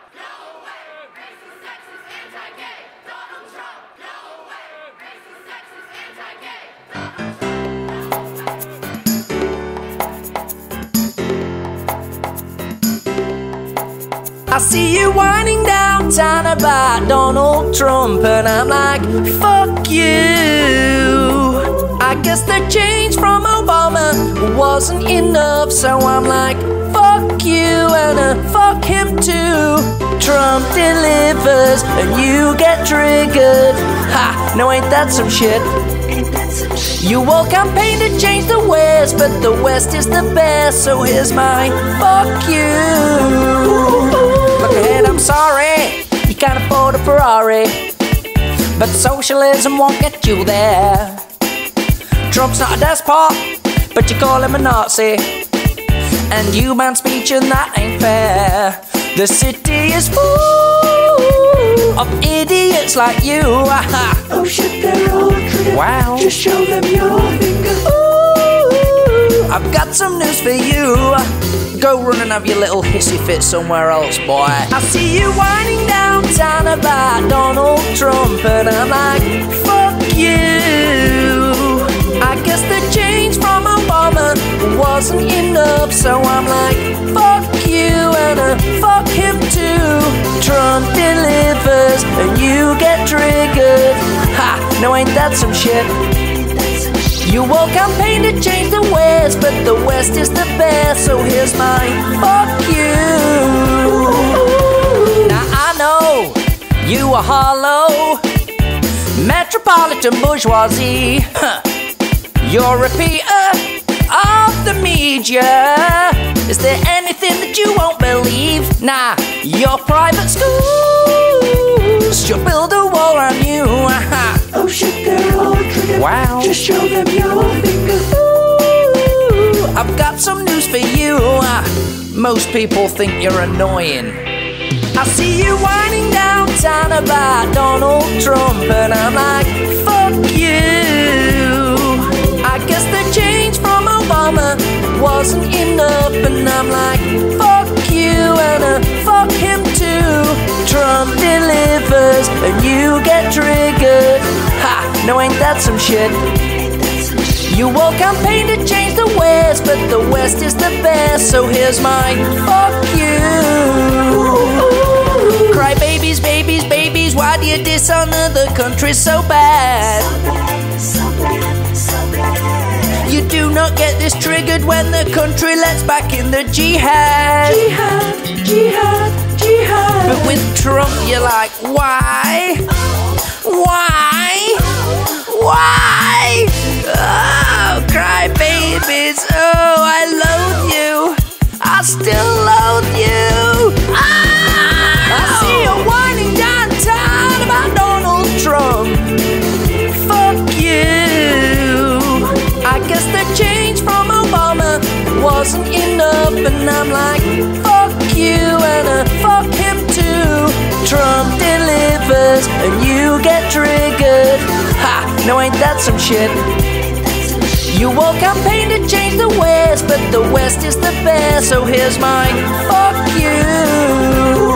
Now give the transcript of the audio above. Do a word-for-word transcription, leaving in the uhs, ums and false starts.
No way. Racist, sexist, anti-gay. Donald Trump. No way. Racist, sexist, anti-gay. Donald Trump. I see you whining downtown about Donald Trump, and I'm like, fuck you. I guess the change from Obama wasn't enough, so I'm like, fuck you, and uh, fuck him too. Trump delivers, and you get triggered. Ha, no ain't that some shit? You all campaign to change the West, but the West is the best, so here's my fuck you. Look ahead, I'm sorry, you can't afford a Ferrari, but socialism won't get you there. Trump's not a despot, but you call him a Nazi, and you ban speech and that ain't fair. The city is full of idiots like you. Oh shit, they're all triggered. Wow. Just show them your finger. Ooh, I've got some news for you. Go run and have your little hissy fit somewhere else, boy. I see you whining downtown about Donald Trump, and I'm like, fuck you. I guess the change from Obama wasn't enough, so I'm like, fuck you, and uh, fuck him too. Trump delivers, and you get triggered. Ha, no ain't that some shit? You all campaign to change the West, but the West is the best, so here's my fuck you. Now I know you are hollow, metropolitan bourgeoisie. Huh. You're a repeater of the media. Is there anything that you won't believe? Nah, your private schools should build a wall on you. Oh shit, they're all triggered. Wow. Just show them your finger. Ooh, I've got some news for you. Most people think you're annoying. I see you whining downtown about Donald Trump, and I'm like, fuck you. I guess the change from Obama wasn't enough, and I'm like, fuck you, and uh, fuck him too. Trump delivers, and you get triggered. Ha, no ain't that some shit? You all campaign to change the West, but the West is the best, so here's my fuck you. Cry babies, babies, babies, why do you dishonor the country so bad? You do not get this triggered when the country lets back in the jihad. Jihad, jihad, jihad. But with Trump you're like, why? Why? Why? Oh, cry babies, oh, I loathe you. I still loathe you. Ah! I see you whining downtown about Donald Trump. Fuck you. I guess the change from Obama wasn't enough, and I'm like, fuck you, and uh, fuck him too. Trump delivers, and you get triggered. Ha, no ain't that some shit? You all campaign to change the West, but the West is the best, so here's my fuck you.